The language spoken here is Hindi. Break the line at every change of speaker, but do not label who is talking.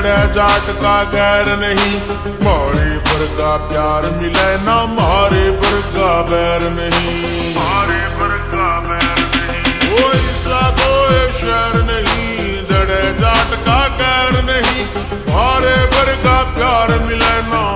लड़े जाट का गैर नहीं, मारे पर का प्यार मिले ना मारे पर का बैर नहीं, मारे पर का बैर नहीं। कोई सा कोई शहर नहीं, लड़े जाट का गैर नहीं, मारे पर का प्यार मिले ना